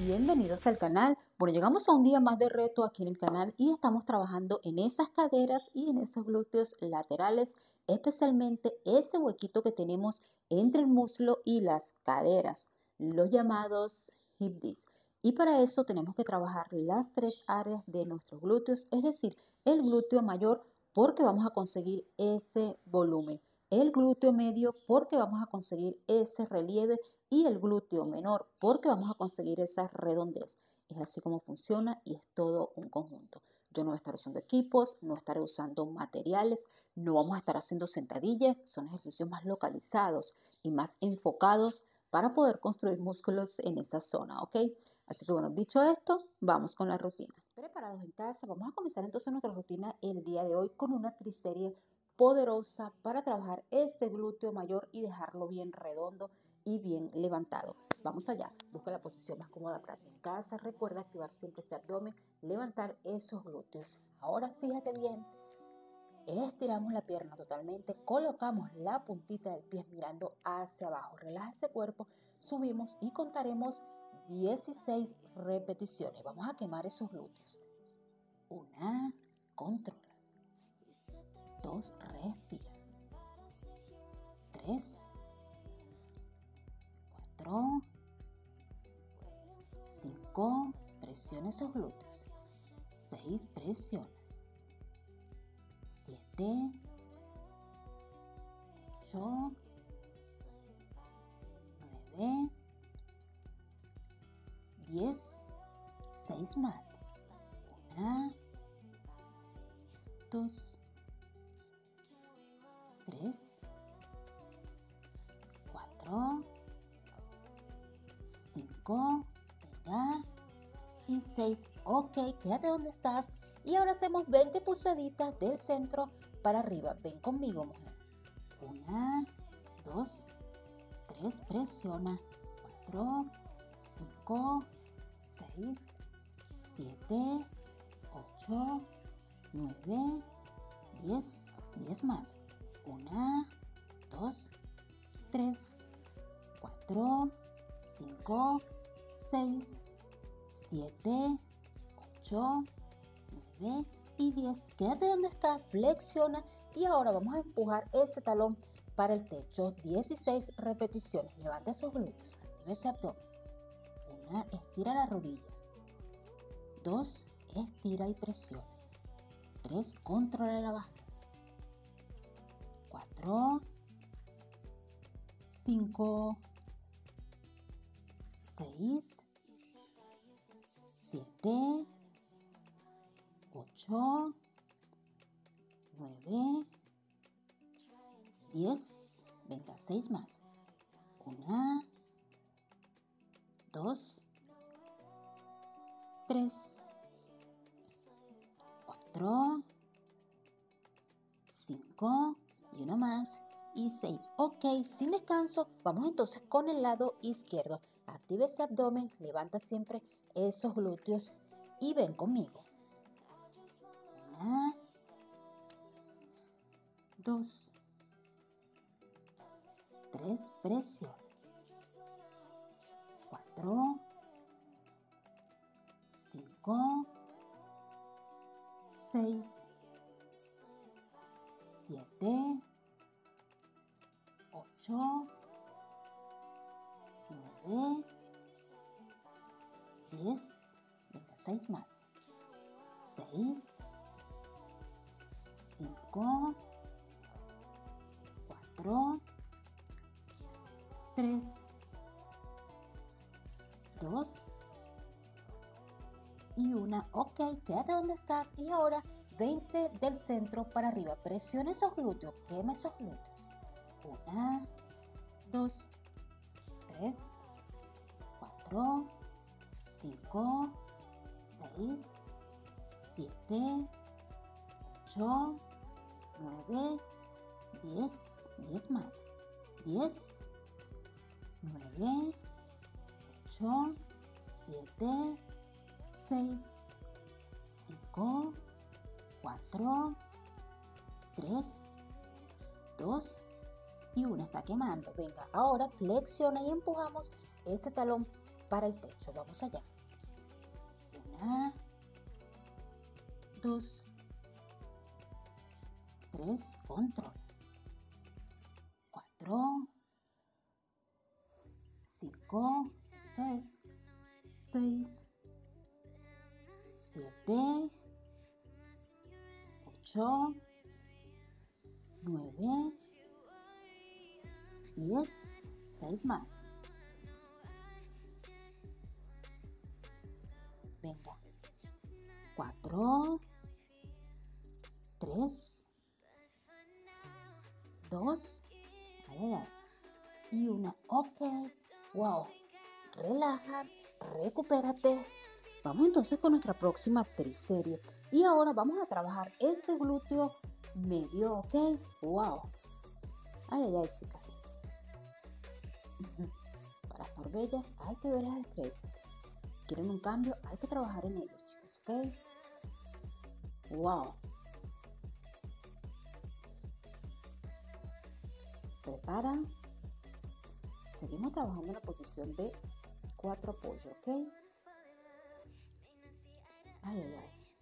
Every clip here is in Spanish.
Bienvenidos al canal. Bueno, llegamos a un día más de reto aquí en el canal y estamos trabajando en esas caderas y en esos glúteos laterales, especialmente ese huequito que tenemos entre el muslo y las caderas, los llamados hip dips. Y para eso tenemos que trabajar las tres áreas de nuestros glúteos, es decir, el glúteo mayor porque vamos a conseguir ese volumen, el glúteo medio porque vamos a conseguir ese relieve y el glúteo menor porque vamos a conseguir esa redondez. Es así como funciona y es todo un conjunto. Yo no voy a estar usando equipos, no estaré usando materiales, no vamos a estar haciendo sentadillas, son ejercicios más localizados y más enfocados para poder construir músculos en esa zona, ¿ok? Así que bueno, dicho esto, vamos con la rutina. Preparados en casa, vamos a comenzar entonces nuestra rutina el día de hoy con una triserie poderosa para trabajar ese glúteo mayor y dejarlo bien redondo y bien levantado. Vamos allá, busca la posición más cómoda para ti en casa. Recuerda activar siempre ese abdomen, levantar esos glúteos. Ahora fíjate bien, estiramos la pierna totalmente, colocamos la puntita del pie mirando hacia abajo. Relaja ese cuerpo, subimos y contaremos 16 repeticiones. Vamos a quemar esos glúteos. 1, controla. 2, respira. 3, 4, 5, presiona esos glúteos. 6, presiona. 7, 8, 9, 10, 6 más. 1, 2, 3, 4, 5, venga, y 6. Ok, quédate donde estás. Y ahora hacemos 20 pulsaditas del centro para arriba. Ven conmigo, mujer. 1, 2, 3, presiona. 4, 5, 6, 7, 8, 9, 10, 10 más. 1, 2, 3, 4, 5, 6, 7, 8, 9 y 10. Quédate donde está, flexiona y ahora vamos a empujar ese talón para el techo. 16 repeticiones. Levanta esos glúteos, activa ese abdomen. 1, estira la rodilla. 2, estira y presiona. 3, controla la bajada. 4, 5, 6, 7, 8, 9, 10, venga, 6 más. 1, 2, 3, 4, 5 y uno más y 6. Ok, sin descanso, vamos entonces con el lado izquierdo. Activa ese abdomen, levanta siempre esos glúteos y ven conmigo. 1, 2, 3, presión. 4, 5, 6, 7, 8, 9, 10, venga, 6 más. 6, 5, 4, 3, 2 y 1. Ok, quédate donde estás y ahora 20 del centro para arriba. Presiona esos glúteos, quema esos glúteos. 1, 2, 3, 4, 5, 6, 7, 8, 9, 10, 10 más. 10, 9, 8, 7, 6, 5, 4, 3, 2 y 1. Está quemando. Venga, ahora flexiona y empujamos ese talón para el techo. Vamos allá. 1, 2, 3, control. 4, 5, eso es. 6, 7, 8, 9, 10, 6 más. Venga. 4, 3, 2, y 1. Ok, wow. Relaja, recupérate. Vamos entonces con nuestra próxima triserie. Y ahora vamos a trabajar ese glúteo medio, ok. Wow. Ay, chicas. Para estar bellas hay que ver las estrellas. ¿Quieren un cambio? Hay que trabajar en ellos, chicas, ok. Wow. Preparan. Seguimos trabajando en la posición de 4 apoyos, ok. Ay.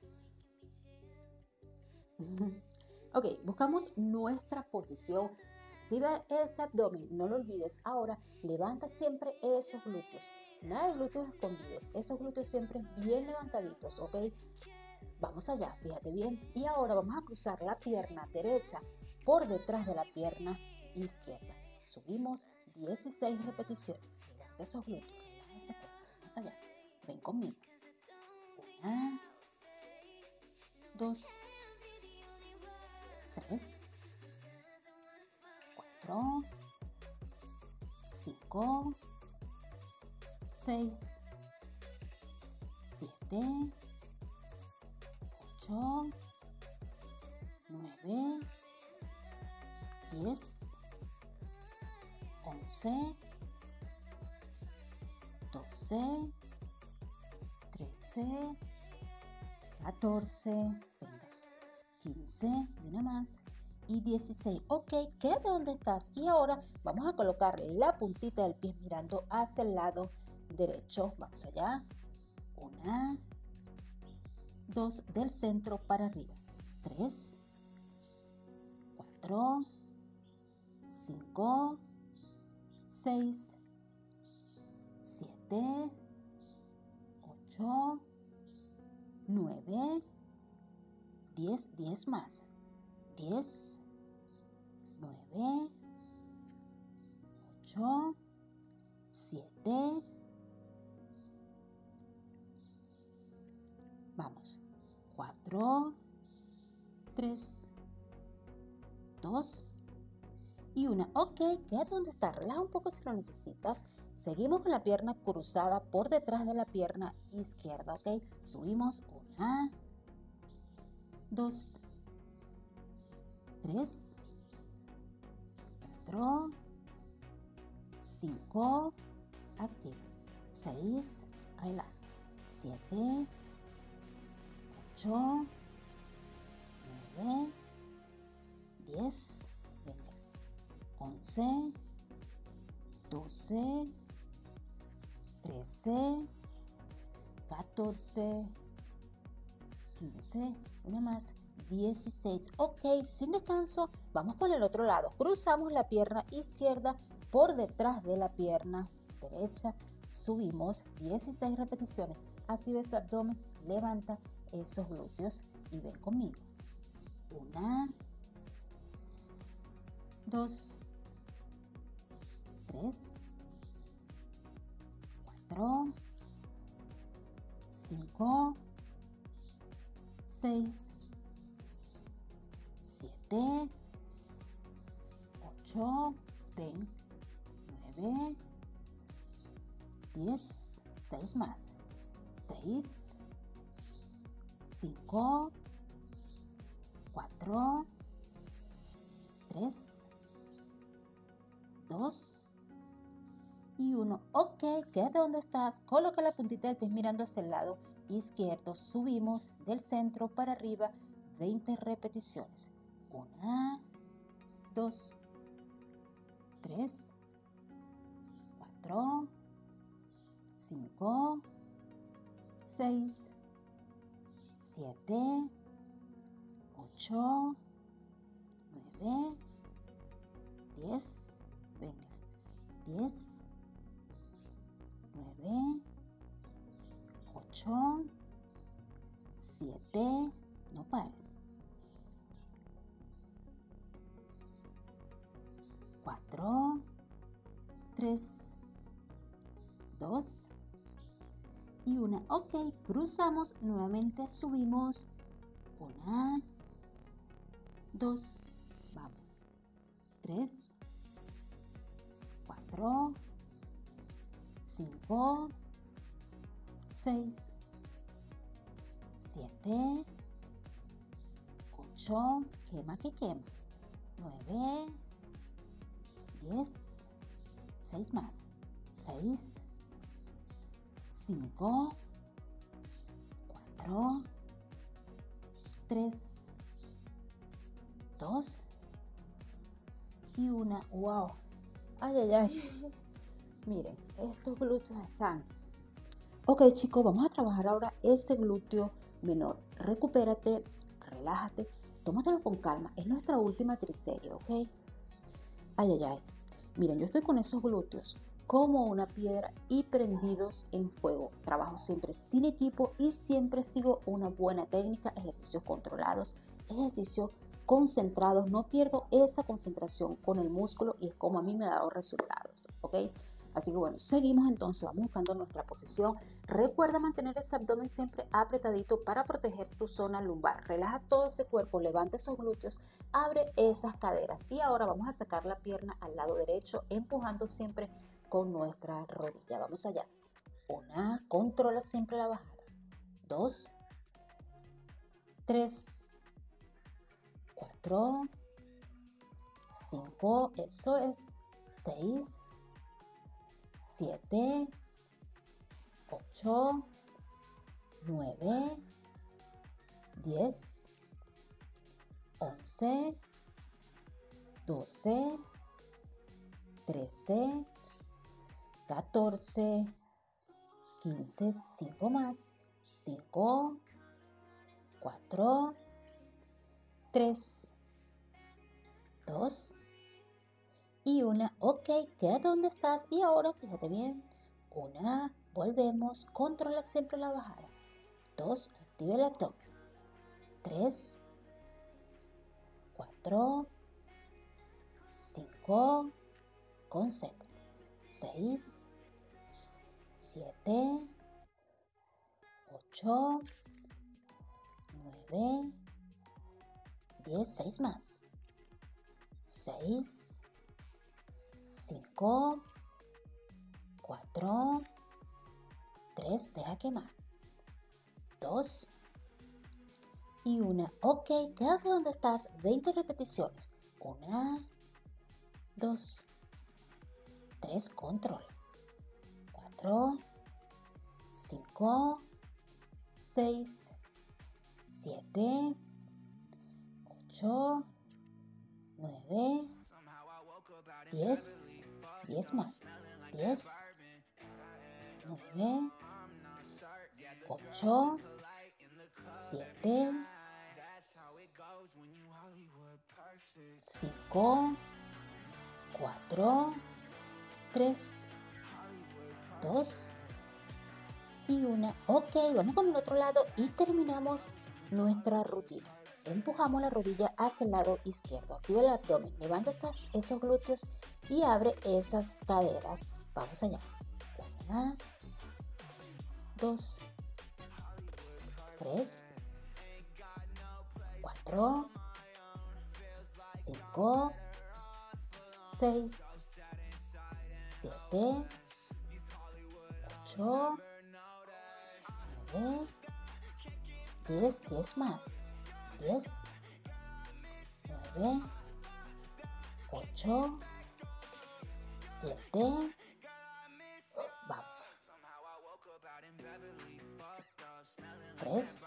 Ok, buscamos nuestra posición. Activa ese abdomen, no lo olvides. Ahora, levanta siempre esos glúteos. Nada de glúteos escondidos. Esos glúteos siempre bien levantaditos, ¿ok? Vamos allá, fíjate bien. Y ahora vamos a cruzar la pierna derecha por detrás de la pierna izquierda. Subimos 16 repeticiones. Levanta esos glúteos. Vamos allá. Ven conmigo. 1, 2, 3, 4, 5, 6, 7, 8, 9, 10, 11, 12, 13, 14, 15, y una más, y 16. Ok, quédate donde estás. Y ahora vamos a colocar la puntita del pie mirando hacia el lado derecho. Vamos allá. 1, 2, del centro para arriba. 3, 4, 5, 6, 7, 8, 9, 10, 10 más. 10, 9, 8, 7, vamos, 4, 3, 2 y 1. Ok, quédate donde está, relaja un poco si lo necesitas. Seguimos con la pierna cruzada por detrás de la pierna izquierda, ok. Subimos 1, 2, 3, 4, 5, activo, 6, relaja, 7, 8, 9, 10, venga, 11, 12, 13, 14, 15, una más, 16. Ok, sin descanso, vamos por el otro lado. Cruzamos la pierna izquierda por detrás de la pierna derecha. Subimos 16 repeticiones. Activa ese abdomen, levanta esos glúteos y ven conmigo. 1, 2, 3, 4, 5, 6, 7, 8, 9, 10, 6 más. 6, 5, 4, 3, 2 y 1. Ok, quédate donde estás. Coloca la puntita del pie mirando hacia el lado izquierdo. Subimos del centro para arriba 20 repeticiones. 1, 2, 3, 4, 5, 6, 7, 8, 9, 10. Venga. 10, 9, 8, 7. No pares. 4, 3, 2 y 1. Ok, cruzamos, nuevamente subimos. 1, 2, vamos. 3, 4, 5, 6, 7, 8, quema que quema. 9, 10, 6 más. 6, 5, 4, 3, 2 y 1. ¡Wow! ¡Ay, ay, ay! Miren, estos glúteos están. Ok, chicos, vamos a trabajar ahora ese glúteo menor. Recupérate, relájate, tómatelo con calma. Es nuestra última triserie, ¿ok? Ay, ay, ay. Miren, yo estoy con esos glúteos como una piedra y prendidos en fuego. Trabajo siempre sin equipo y siempre sigo una buena técnica, ejercicios controlados, ejercicios concentrados. No pierdo esa concentración con el músculo y es como a mí me ha dado resultados, ¿ok? Así que bueno, seguimos entonces, vamos buscando nuestra posición. Recuerda mantener ese abdomen siempre apretadito para proteger tu zona lumbar. Relaja todo ese cuerpo, levanta esos glúteos, abre esas caderas. Y ahora vamos a sacar la pierna al lado derecho, empujando siempre con nuestra rodilla. Vamos allá. 1, controla siempre la bajada. 2, 3, 4, 5, eso es. 6, 7, 8, 9, 10, 11, 12, 13, 14, 15, 5 más, 5, 4, 3, 2 y 1. Ok, quédate donde estás y ahora fíjate bien. 1, volvemos, controla siempre la bajada. 2, activa el abdomen. 3, 4, 5, concentra. 6, 7, 8, 9, 10, 6 más. 6, 5, 4, 3, deja quemar. 2 y 1. Ok, quédate donde estás. 20 repeticiones. 1, 2, 3, control. 4, 5, 6, 7, 8, 9, 10, 10 más. 10, 9, 8, 7, 5, 4, 3, 2 y 1. Ok, vamos con el otro lado y terminamos nuestra rutina. Empujamos la rodilla hacia el lado izquierdo. Activa el abdomen, levanta esos glúteos y abre esas caderas. Vamos allá. 1, 2, 3, 4, 5, 6, 7, 8, 9, 10, 10 más. 10, 9, 8, 7, vamos. 3,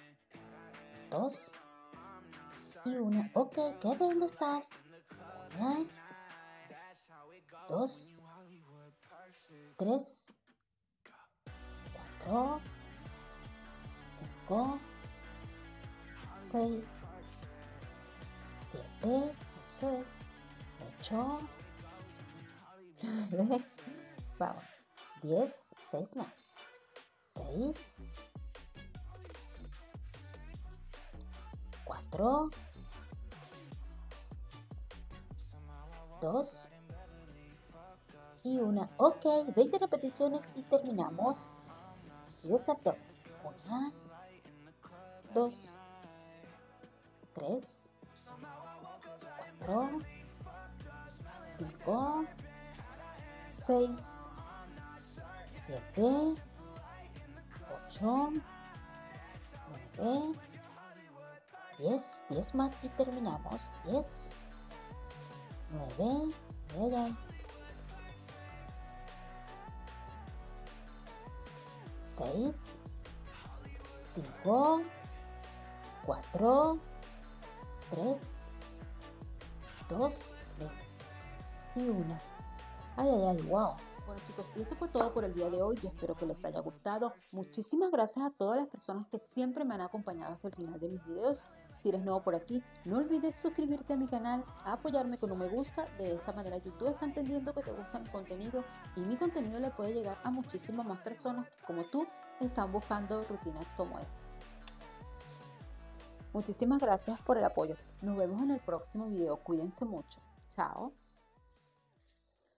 2 y 1. Ok, quédate donde estás. 1, 2, 3, 4, 5, 6, 7, eso es, 8, 9, vamos, 10, 6 más, 6, 4, 2 y 1. Ok, 20 repeticiones y terminamos. Los abdomen. 1, 2, 3, 4, 5, 6, 7, 8, 9, 10, 10 más y terminamos. 10, 9, 9, 6, 5, 4, 3, 2 y 1. Ay, ay, ay, wow. Bueno chicos, y esto fue todo por el día de hoy. Yo espero que les haya gustado. Muchísimas gracias a todas las personas que siempre me han acompañado hasta el final de mis videos. Si eres nuevo por aquí, no olvides suscribirte a mi canal, apoyarme con un me gusta. De esta manera YouTube está entendiendo que te gusta mi contenido y mi contenido le puede llegar a muchísimas más personas que, como tú, están buscando rutinas como esta. Muchísimas gracias por el apoyo. Nos vemos en el próximo video. Cuídense mucho. Chao.